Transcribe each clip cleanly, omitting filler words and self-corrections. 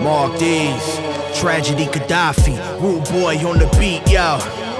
Mark D's, Tragedy Gaddafi, Rude Boy on the beat, yo.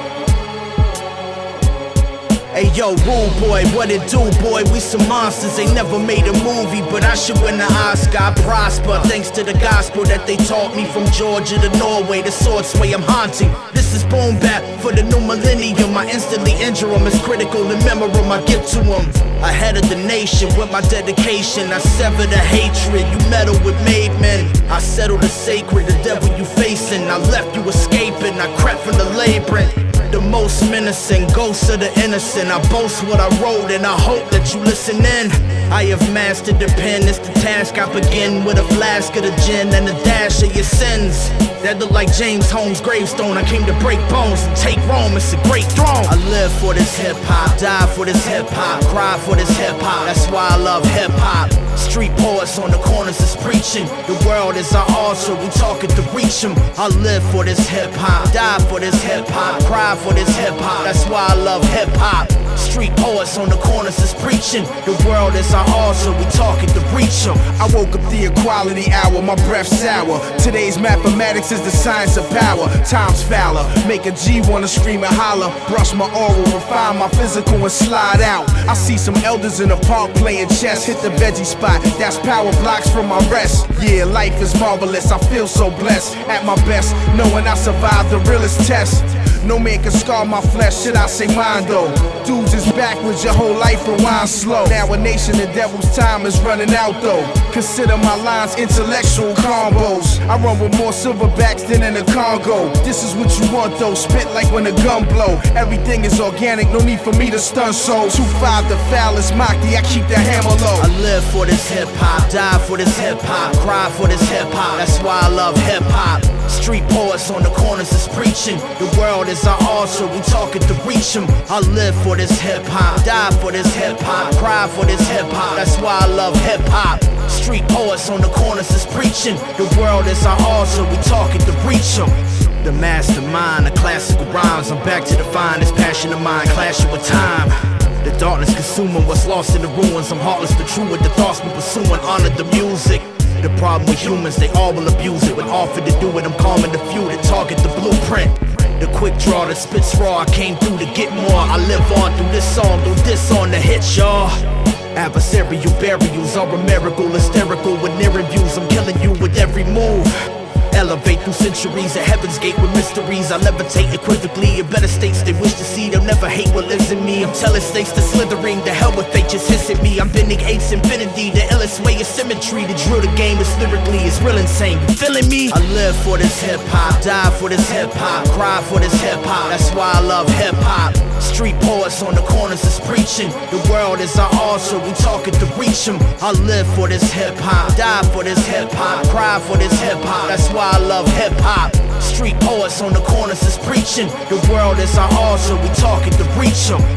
Hey yo, Rude Boy, what it do, boy? We some monsters, they never made a movie, but I should win the Oscar, I prosper. Thanks to the gospel that they taught me from Georgia to Norway, the sword sway I'm haunting. This is boom bap for the new millennium. I instantly injure them, it's critical to memoriam I give to them. Ahead of the nation with my dedication, I sever the hatred, you meddle with made men. I settle the sacred, the devil you facing. I left you escaping, I crept from the labyrinth. The most menacing, ghosts of the innocent. I boast what I wrote and I hope that you listen in. I have mastered the pen, it's the task I begin with a flask of the gin and a dash of your sins. That look like James Holmes' gravestone. I came to break bones and take Rome, it's a great throne. I live for this hip-hop, die for this hip-hop, cry for this hip-hop. That's why I love hip-hop. Street poets on the corners is preaching. The world is our altar, we talking to reach them. I live for this hip-hop, die for this hip-hop, cry for this hip-hop. That's why I love hip-hop. Street poets on the corners is preaching. The world is our altar, we talking to reach them. I woke up the equality hour, my breath sour. Today's mathematics is the science of power. Time's fouler, make a G wanna scream and holler. Brush my oral, refine my physical and slide out. I see some elders in the park playing chess. Hit the veggie spot, that's power blocks from my rest. Yeah, life is marvelous, I feel so blessed. At my best, knowing I survived the realest test. No man can scar my flesh, should I say mine though? Dudes is backwards, your whole life rewind slow. Now a nation, the devil's time is running out though. Consider my lines intellectual combos. I run with more silverbacks than in the Congo. This is what you want though, spit like when the gun blow. Everything is organic, no need for me to stun so. 2-5 the foulest Maki, I keep the hammer low. I live for this hip-hop, die for this hip-hop, cry for this hip-hop. That's why I love hip-hop. Street poets on the corners is preaching. The world is our altar, we talking to reach them. I live for this hip-hop, die for this hip-hop, cry for this hip-hop. That's why I love hip-hop. Street poets on the corners is preaching. The world is our altar, we talking to reach them. The mastermind, the classical rhymes. I'm back to define this passion of mine, clashing with time. The darkness consuming what's lost in the ruins. I'm heartless but true with the thoughts we pursuing. Honor the music. The problem with humans, they all will abuse it. When offered to do it, I'm calming the few that target the blueprint. The quick draw that spits raw, I came through to get more. I live on through this song, through this on the hit, y'all. Adversarial burials are a miracle, hysterical with near views. I'm killing you with every move. Elevate through centuries at heaven's gate with mysteries. I levitate equivocally in better states they wish to see. They'll never hate what lives in me. I'm telling states to slithering. The hell with fate just hiss at me. I'm bending eight's infinity. The illest way is symmetry. The drill the game is lyrically, it's real insane. You feeling me? I live for this hip-hop, die for this hip-hop, cry for this hip-hop. That's why I love hip-hop. Street poets on the corners is preaching. The world is our altar, we talking to reach them. I live for this hip-hop, die for this hip-hop, cry for this hip-hop. That's why I love hip-hop. Street poets on the corners is preaching. The world is our altar, we talking to reach them.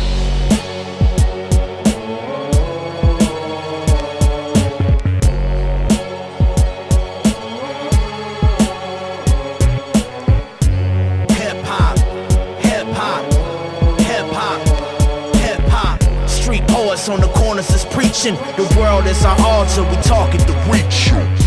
Hip-hop, hip-hop, hip-hop, hip-hop. Street poets on the corners is preaching. The world is our altar, we talking to reach you.